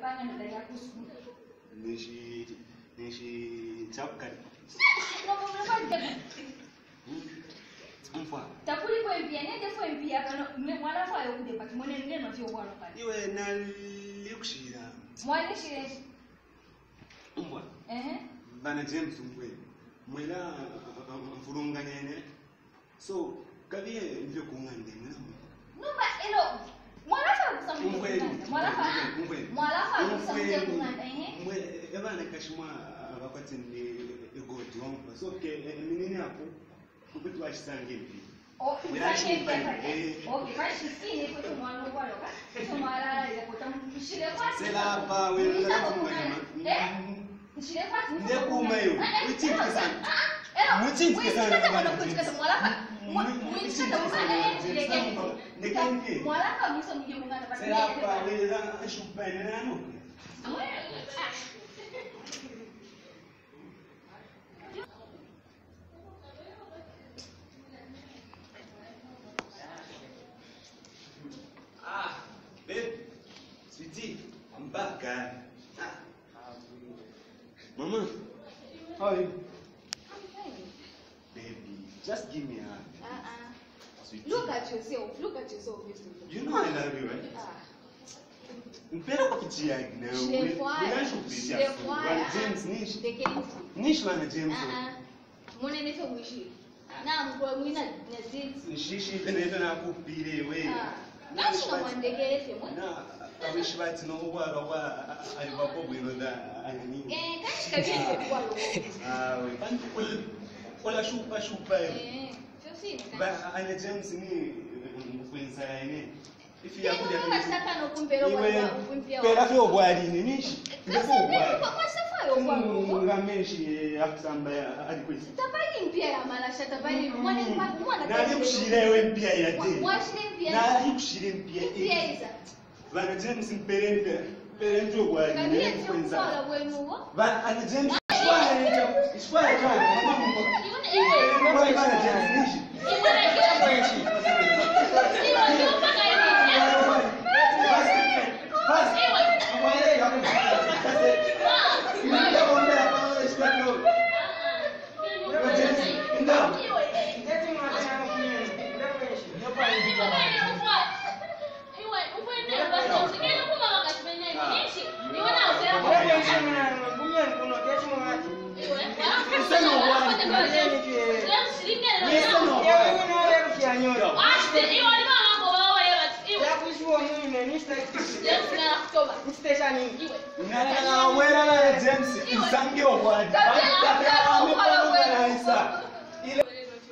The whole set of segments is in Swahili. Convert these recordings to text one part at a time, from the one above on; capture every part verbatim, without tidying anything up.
banga na ya kusku. Nishi nishi chapkari. No mo na ba de. Mfa. Takuli kwa mpia nende kwa mpia kana mwana fa yo kude pati mone nende no tyo bwana kali. Iwe na likushira. Mwana shire. Mbwa. Eh. Bana James Mwe. Mwela mfurunganyene. So kabiye ndio kungande mwana. No ba elo. Mwana fa kusamu. Mwana fa. Mwana fa kusamu kunganda eh. Mwe ebana kashimwa abakwati ni egoti wampa. So ke minini hapo. Kupitu washisange mpi. Oh, msanye mpi. Okay, kashi sini kwa mwana kwa loka. So mara ile kwa mshile kwa. Sela ba wewe la kumanya. Eh? Mshile kwa. Nde kumayo. Uchinke sana. Elo. Muchinke sana. Kata kwa kuchika mwala fa. Muchinke mwana eh. Ndekeni. Ndekeni. Mwala fa mso mje mungana pa. Sela ba wewe la shupene nano. Ah, babe, sweetie, I'm back, guy. Ah. Mama, how are you? I'm fine. Baby, just give me a hug. Uh-uh. Sweetie. Look at yourself. Look at yourself, Mister You know I love you, right? Ah. Mpera kwa kichia now. Shlefoya. Shlefoya. James Nish. Ndekeni. Nish wana James. Ah ah. Mone nefe mwishi. Na mkwa mwina na zinzi. Nishishi tena na kupire we. Ah. Nashi na mwandegelefe mwe. Na abishi bati no bwara wa alibako bwino da anani. Eh, kashi kabisa kwa lo. Ah, we. Bantu kul kula shupa shupa. Eh, josi. Ba ana James ni mkwenza yene. Ifi Ya yakuja kuja kama no kumpero kwa kumpia. Pera fyo bwali ni nishi. Kasi mbele kwa kwa safa yo kwa lo. Ngameshi akusamba alikwisi. Tabali mpia ya malasha tabali mwane kwa mwana. Na alikushire we mpia ya de. Mwashire mpia. Na alikushire mpia. Mpia isa. Bana James mperende. Perende bwali ni mkwenza. Kwa wenu wo. Bana ana James ishwara ndio. Ishwara ndio. Mama mko. Iwe iwe bana James nishi. Iwe nishi. Na wera na James insange obwadi. Ile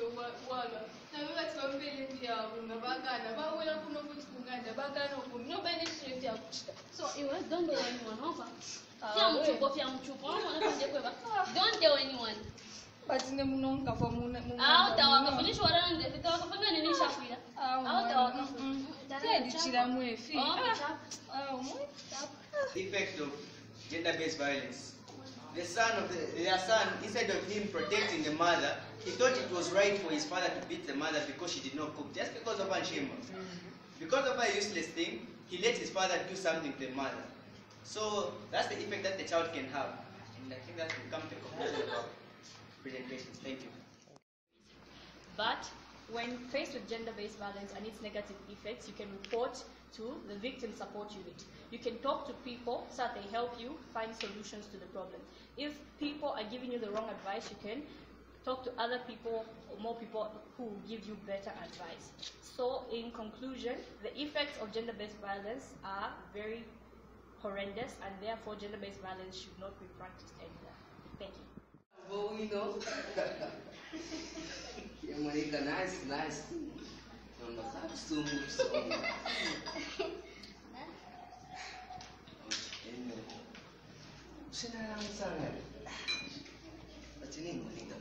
So it was don't tell anyone, huh? Fia mchupo, fia mchupo. Don't tell anyone. But ne munonka kwa muna. Ah, utawakafundisha warande, utawakafanya nini shafira? Ah, utawakafundisha. Tedi chira mwefi. Ah, The effect of gender-based violence. The son of the, their son, instead of him protecting the mother, he thought it was right for his father to beat the mother because she did not cook, just because of one shame. Because of a useless thing, he let his father do something to the mother. So that's the effect that the child can have. And I think that will come to the conclusion of our presentation. Thank you. But when faced with gender-based violence and its negative effects, you can report to the victim support unit. You can talk to people so that they help you find solutions to the problem. If people are giving you the wrong advice, you can talk to other people or more people who will give you better advice. So in conclusion, the effects of gender-based violence are very horrendous, and therefore gender-based violence should not be practiced anymore. Thank you. Well, you know, yeah, Monica, nice, nice. So much, so much. Senang sangat. Macam ni Monica.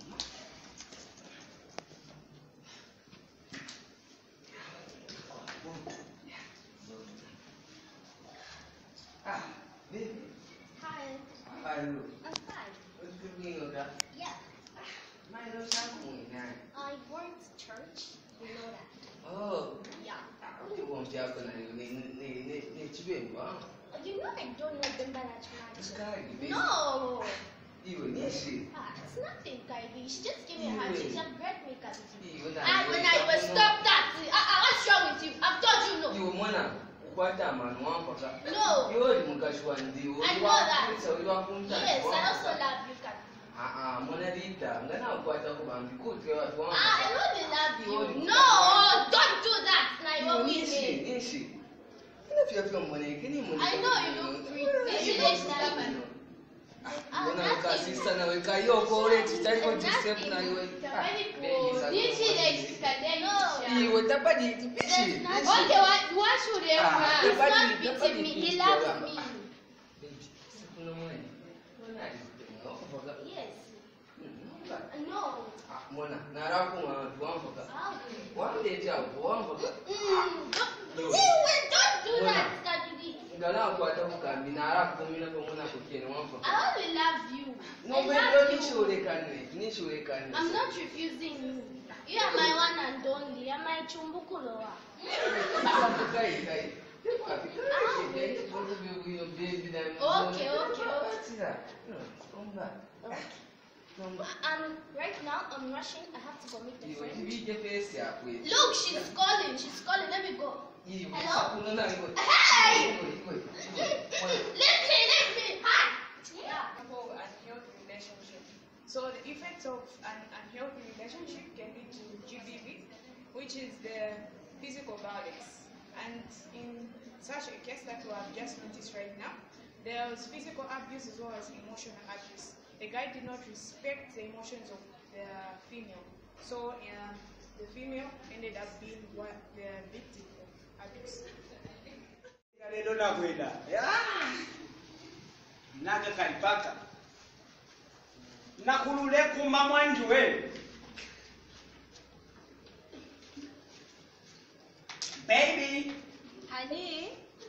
Ah, baby. Hi. Hi, look. I'm fine. What's cooking, okay? Yeah. My little something, man. I work at church. You know that. Oh. Yeah. I really want to have a name. Name, name, name, name, You know I don't know them that much. Sky, baby. No. Even Nishi. Ah, it's nothing, Kylie. She just gave me a hug. She's a bread maker. Even And when I was stop that, uh, uh, what's wrong with you? I've told you no. You wanna what a man one for that? No. You heard Mukashwan. I know that. Yes, I also love you, Kylie. Ah, ah, Mona Dita. I'm gonna quite a woman. Good girl at one. Ah, I only love you. No, don't do that. Now you're with me. Nishi. If you have your money, can you money? I know you look pretty. You look stubborn. Bona ukasisa na weka hiyo correct type of step na iwe. Iwe tapadi tipishi. Okay, what what should you have? It's not beating me. He loves me. Yes. No. Mona, naraku ngawamfoka. One day tell wamfoka. Don't do that, Kadudi. Ngala kwa tabu kambi naraku kumina kwa mona kukene wamfoka. I only love you. No, but don't show the canne. Ni show the canne. I'm not refusing you. You are my one and only. You are my chumbukuloa. Kai kai. Okay, okay, okay. Come back. And right now I'm rushing. I have to go meet the friend. Look, Look, she's calling. She's calling. Let me go. Hello? Hey! Let me, let me. Hi. Yeah. Unhealthy relationship. So the effects of an unhealthy relationship can lead to G B V, which is the physical violence. And in such a case that we have just noticed right now, there was physical abuse as well as emotional abuse. The guy did not respect the emotions of the female. So uh, the female ended up being what the victim of abuse. Naga kalipaka nakulule kuma mwanjuwe baby Honey,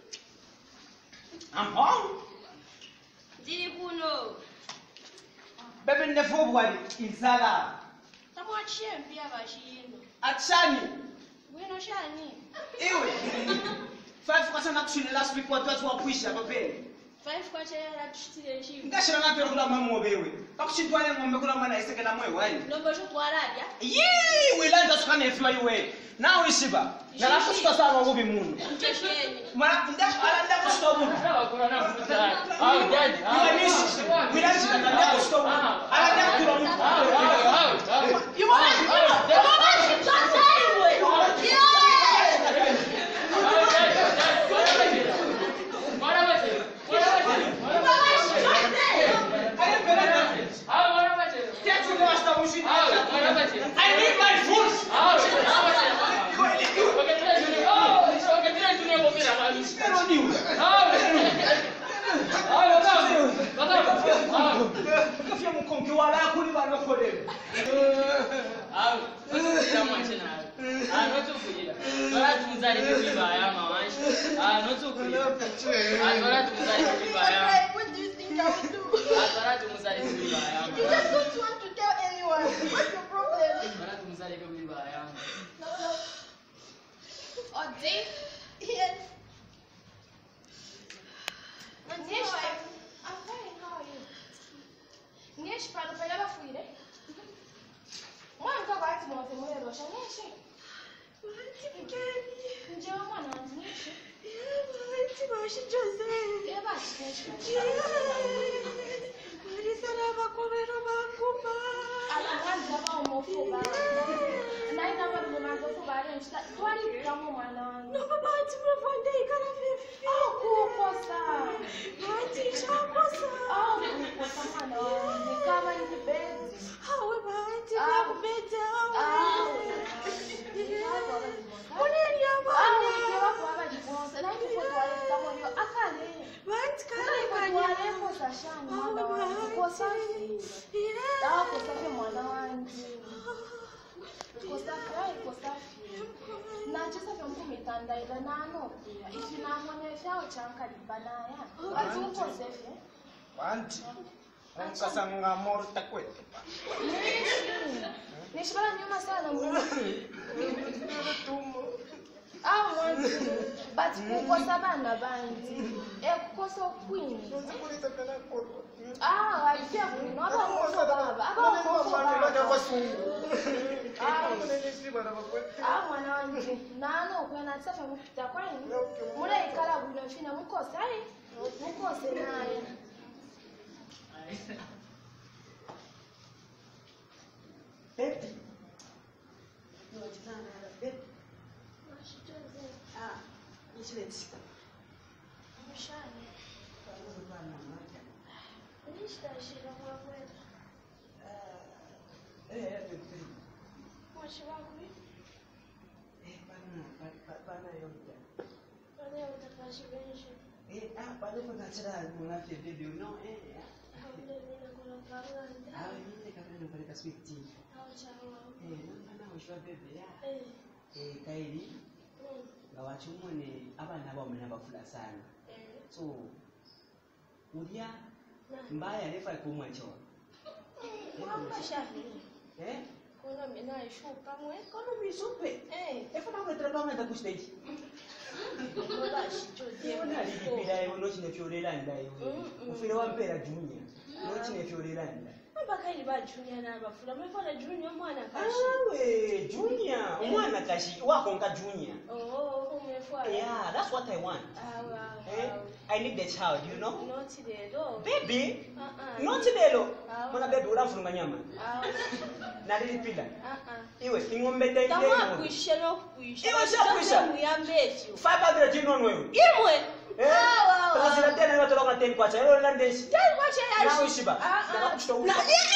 I'm home did kuno? baby nefu bwali insala Tamwachie mpia bashindo. achani Wino shani. iwe five kwa sana kushini last week watu watu wakwisha babeni Five kwa chaya la tushitile shimu. ngashira ngapero kula mama obewe bakushitwale ngombe kula mana isekela mwe wali Nombo sho twaradia. yee wilanda sukane fly iwe nawe isiba nalafu sitasa wabubi mundu Mchesheni. mara nda ala nda kustobu Au daddy. iwe nisi wilanda nda kustobu ala nda kula mundu You want to go? You want to go? I need my food. Kafia mkonge wala kuli bana kodele. Au, sasa mwachana. Ah, no tukujira. Bora tumzali biba ya mawashi. Ah, no tukujira. Ah, bora tumzali biba ya. What do you think I will do? Ah, bora tumzali biba ya. You just don't want to tell anyone. What's your problem? Bora tumzali biba ya. No, no. Oh, Dave? Yes. Nish, I'm fine. How are you? Nish, para pela ba fuire? Mwana mtaka ati mwote mwe rosha Nish. Mwanti mkeni. Njeo mwana wanzi Nish. Mwanti mwashi Jose. Ye bashi Nish. Marisa na bakomero bakuba. Ala mwanza ba umofuba. Naina ba mwanza fuba renshita. Twali kamo mwana wanzi. No baba ati mwafonde ikana fifi. Ah, kukosa. Ati shakosa. Ah, kukosa mwana wanzi. Kama ni bedi. Hawe ba ati bakubete hawe. Ah. Muneni yabona. Ah, keba kwa bajibonza. Nani kwa twali kamo yo akale. Bantu kale kanya. Kosa shani mwana wanzi. Kosa fi. Ah, kosa fi mwana wanzi. Kosa fi, kosa fi. Na chesa fi mkumitanda ila nano pia. Ifi na mwane fyao chanka libanaya. Watu uko sefe. Wanti. Mkasanga morta kwetu. Nishi. Nishi bala nyuma sana mwana. Ah, mwanzi. But kukosa bana banzi. Eh kukosa queen. Ah, walifia queen. Aba kukosa baba. Aba kukosa baba. Ah, mwana wangu. Nano kwena tsafa mukita kwani. Mule ikala bwino fina mukosa ai. Mukose naye. Baby. Ah, Insurance. mshane. Nishitashira kwa kweli. Eh, eh, Mwashi wangu ni? eh, bana, bana yote. Leo utakashibenshi. Eh, ah, bado kuna chara mwana video no eh. Haule nina kuna karanga. Ah, mimi kama nipeleka sweet tea. Hao chawa. Eh, nana ushwa bebe ya. Eh. Eh, kaili Mm. ngawachumone abana babo nabafula sana. Eh. So ulia Na. mbaya lefa kumwacho. Mama shafi. Eh? Kuna mina ishuka mwe. Kono misupe. Eh. Efuna kutraba mata kustage. Ngoba shichoze. Yona lipira yo no chine fiorela ndayo. Ufire wampera junior. No chine fiorela ndayo. Mpaka ili ba junior na bafula. Mfana junior mwana kashi. Awe, junior. Mwana kashi wako nka junior. Oh, umefua. Yeah, that's what I want. Awa. Eh? I need the child, you know? Not the door. Baby, Uh-uh. not lelo. Awa. Mwana baby ulamfunga nyama. Awa. Na lilipila. Uh-uh. Iwe ingombe tende. Kama kuisha no kuisha. Iwe sio kuisha. Muyambeti. five hundred jino wewe. Imwe. Eh? Awa. Tazira tena ni watu longa ten kwacha. Lelo landeshi. Tell what you Na ushiba. Ah, Na ah. kushto. Na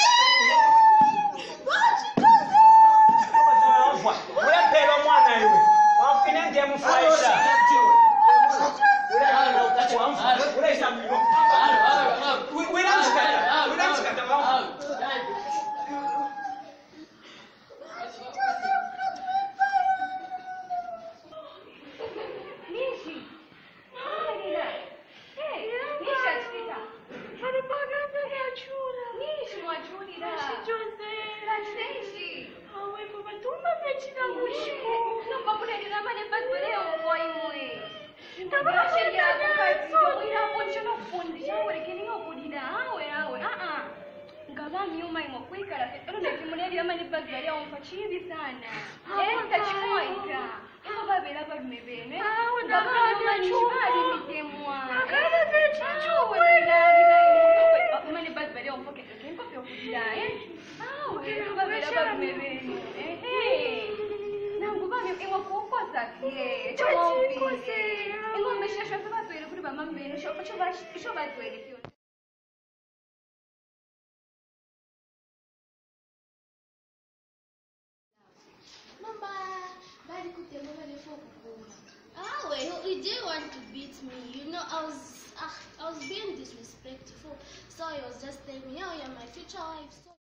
Uyapelwa mwana iwe. Wafine ndiye mfurahisha. Ula utaki wamfu. Ula isamilo. Wila mshikata. Wila mshikata wamfu. Nishi. Ah, nida. Hey, Nisha chita. Alipaganda ya chura. Nishi mwachuni da. Shichoze. Rasenshi. Awe baba tumba pechina mushiko. No papule ni nama ne pasbere o boy mwe. Tabara Tabashi ya shirya kukati so. yo ira poncho no fundi. Yawe kini yo kudida. Awe awe. Ah ah. Ngaba myuma imo kwikara fe. Ero ne kimune ya mani pasbere o mpachivi sana. Eh, tachipoita. Imo babela balume bene. Awe Ngaba tabara myuma ni chuma. shibali mitemwa. Akada peti chuma. Mani pasbere o mpoke. Kempo pyo kudida eh. Awe. Babela balume bene. Eh eh. Nangu bami ingo kukosa ke. Chachikose. Ingo meshasha sabatwele kuri bamambene. Sho sho ba sho batwele kyo. Mama, bali kutembea nifo kukuma. Ah, well, he did want to beat me. You know, I was, uh, I was being disrespectful. So he was just telling me, oh, you're my future wife. So